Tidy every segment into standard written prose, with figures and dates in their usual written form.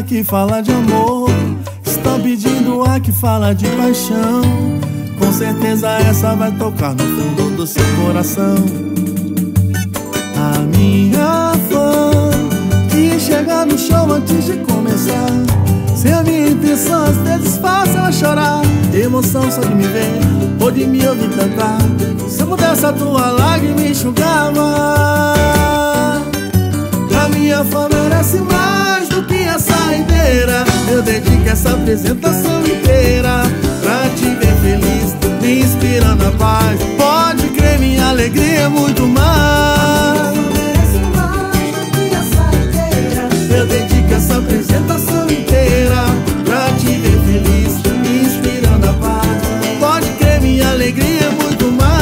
a que fala de amor, estão pedindo a que fala de paixão. Com certeza essa vai tocar no fundo do seu coração. A minha fã que chega no show antes de começar, se a minha intenção às vezes faz ela chorar, emoção só de me ver ou de me ouvir cantar. Se eu pudesse a tua lágrima enxugava. A minha fã merece mais do que a saideira. Eu dedico essa apresentação inteira pra te ver feliz, me inspirando a paz. Pode crer, minha alegria é muito mais. Eu dedico essa apresentação inteira pra te ver feliz, me inspirando a paz. Pode crer, minha alegria é muito mais.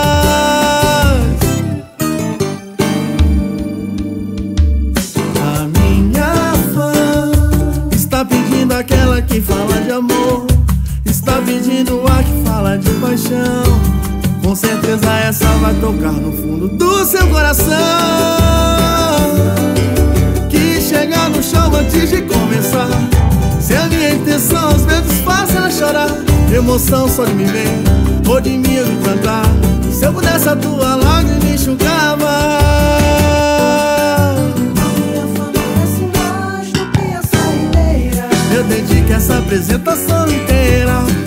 A minha fã está pedindo aquela que fala de amor, está pedindo a que fala de paixão. Com certeza essa vai tocar no fundo do seu coração. Chegar no chão antes de começar, se a minha intenção às vezes faz ela chorar, emoção só de me ver ou de me ouvir cantar. Se eu pudesse a tua lágrima enxugava. A minha fã merece mais do que a saideira. Eu dedico essa apresentação inteira